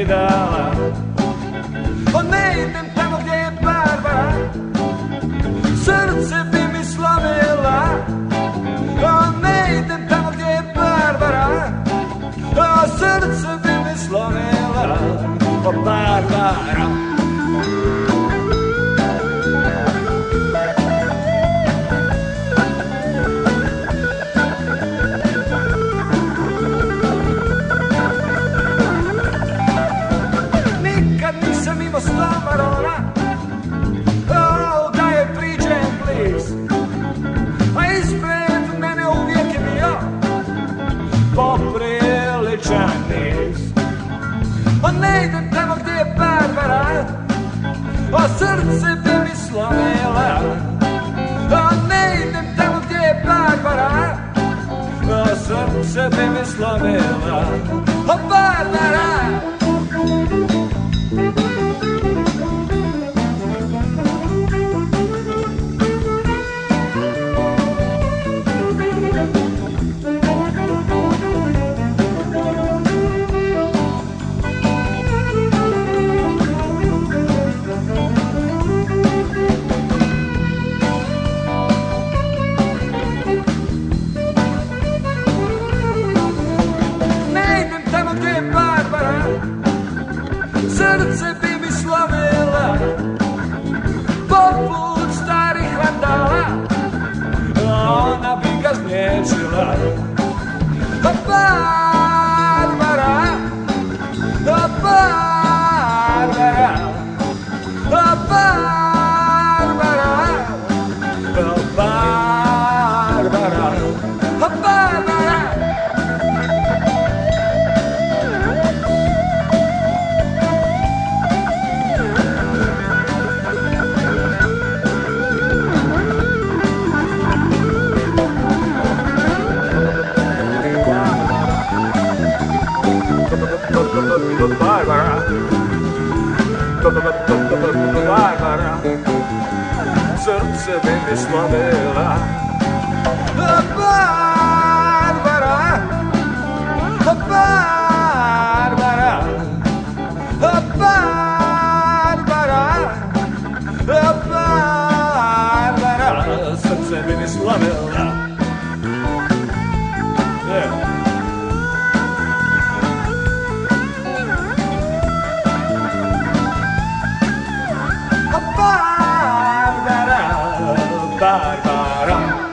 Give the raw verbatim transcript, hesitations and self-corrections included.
mi dala. O ne idem tamo gdje je Barbara, srce bi mi slomila. O ne idem tamo gdje je Barbara, o srce bi mi slomila. O Barbara. Imao sto marona, oh, da je priđem bliz, a ispred mene uvijek je bio popriličan niz. O ne idem tamo gdje je Barbara, o srce bi mi slomila. O ne idem tamo gdje je Barbara, o srce bi mi slomila. O Barbara. Srce bi mi slomila poput starih vandala, ona bi ga znječila. O Barbara, o Barbara, o Barbara, o Barbara, o Barbara. Barbara, Barbara, srce bi mi slomila. Barbara, Barbara, Barbara, Barbara, srce bi mi slomila. Yeah. Barbara, Barbara.